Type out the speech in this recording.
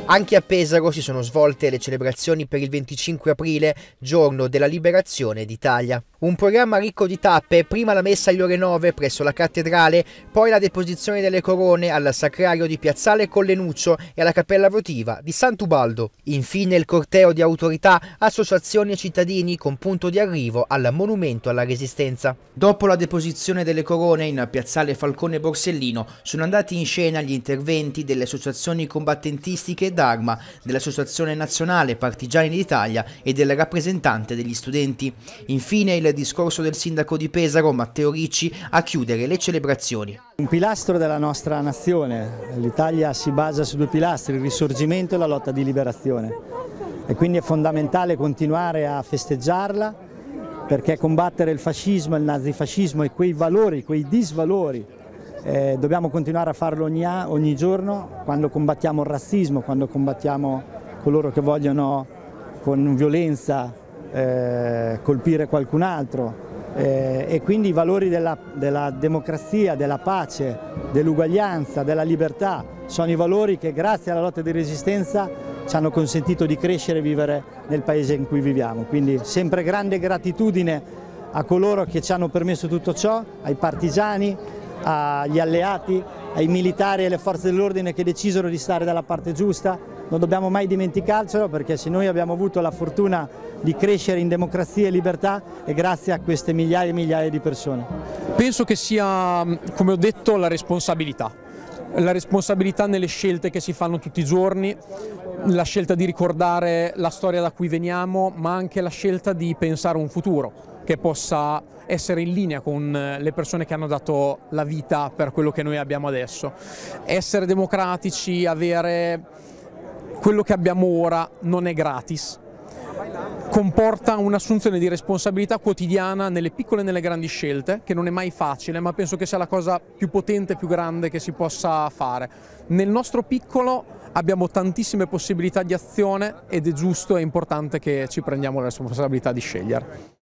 Anche a Pesaro si sono svolte le celebrazioni per il 25 aprile, giorno della liberazione d'Italia. Un programma ricco di tappe, prima la messa alle ore 9 presso la cattedrale, poi la deposizione delle corone al Sacrario di Piazzale Collenuccio e alla Cappella Votiva di Sant'Ubaldo. Infine il corteo di autorità, associazioni e cittadini con punto di arrivo al Monumento alla Resistenza. Dopo la deposizione delle corone in Piazzale Falcone Borsellino sono andati in scena gli interventi delle associazioni combattentistiche d'Arma, dell'Associazione Nazionale Partigiani d'Italia e del rappresentante degli studenti. Infine il discorso del sindaco di Pesaro, Matteo Ricci, a chiudere le celebrazioni. Un pilastro della nostra nazione, l'Italia si basa su due pilastri, il risorgimento e la lotta di liberazione, e quindi è fondamentale continuare a festeggiarla, perché combattere il fascismo, il nazifascismo e quei valori, quei disvalori, dobbiamo continuare a farlo ogni giorno, quando combattiamo il razzismo, quando combattiamo coloro che vogliono con violenza colpire qualcun altro, e quindi i valori della democrazia, della pace, dell'uguaglianza, della libertà sono i valori che grazie alla lotta di resistenza ci hanno consentito di crescere e vivere nel paese in cui viviamo. Quindi sempre grande gratitudine a coloro che ci hanno permesso tutto ciò, ai partigiani, agli alleati, ai militari e alle forze dell'ordine che decisero di stare dalla parte giusta. Non dobbiamo mai dimenticarcelo, perché se noi abbiamo avuto la fortuna di crescere in democrazia e libertà è grazie a queste migliaia e migliaia di persone. Penso che sia, come ho detto, la responsabilità nelle scelte che si fanno tutti i giorni, la scelta di ricordare la storia da cui veniamo, ma anche la scelta di pensare a un futuro che possa essere in linea con le persone che hanno dato la vita per quello che noi abbiamo adesso. Essere democratici, avere quello che abbiamo ora non è gratis, comporta un'assunzione di responsabilità quotidiana nelle piccole e nelle grandi scelte, che non è mai facile, ma penso che sia la cosa più potente e più grande che si possa fare. Nel nostro piccolo abbiamo tantissime possibilità di azione ed è giusto e importante che ci prendiamo la responsabilità di scegliere.